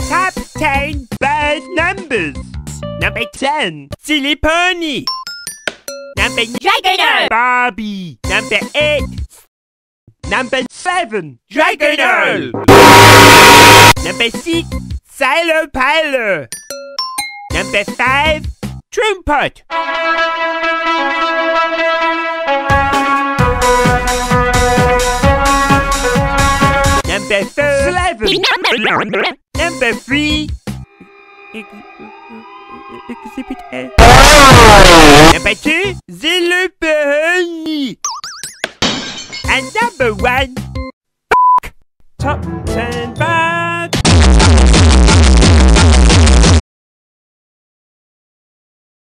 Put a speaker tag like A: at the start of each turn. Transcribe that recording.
A: top 10 bad numbers. Number 10, Silly Pony. Number 9, Barbie. Number 8, Number 7, Dragon Earl. Number 6, Silo Pilo. Number 5, Trumpet. Number 4, Slaven. Number 3, Exhibit A. Number 2, Zillow Pony. And number 1,